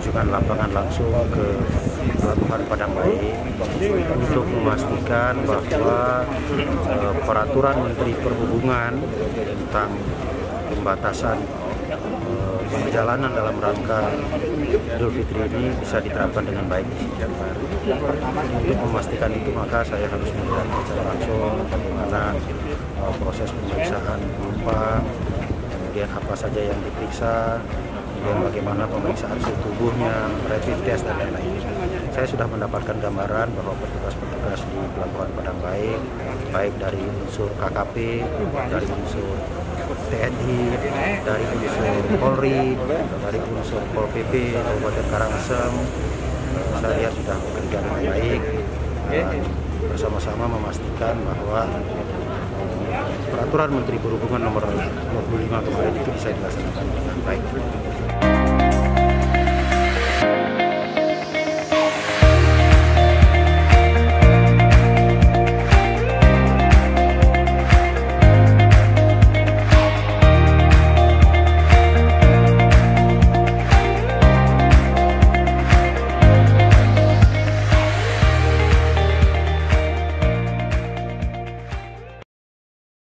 kunjungan lapangan langsung ke Pelabuhan Padang Baik untuk memastikan bahwa peraturan Menteri Perhubungan tentang pembatasan perjalanan dalam rangka Idul Fitri ini bisa diterapkan dengan baik di setiap hari. Untuk memastikan itu maka saya harus melihat secara langsung bagaimana proses pemeriksaan penumpang, kemudian apa saja yang diperiksa, kemudian bagaimana pemeriksaan suhu tubuhnya, rapid test dan lain-lain. Saya sudah mendapatkan gambaran bahwa petugas-petugas di Pelabuhan Padang Baik, baik dari unsur KKP, dari unsur TNI, dari unsur Polri, dari unsur Pol PP, Kabupaten Karangasem, saya lihat sudah bekerja dengan baik dan bersama-sama memastikan bahwa peraturan Menteri Perhubungan nomor 25 kemarin itu bisa dilaksanakan.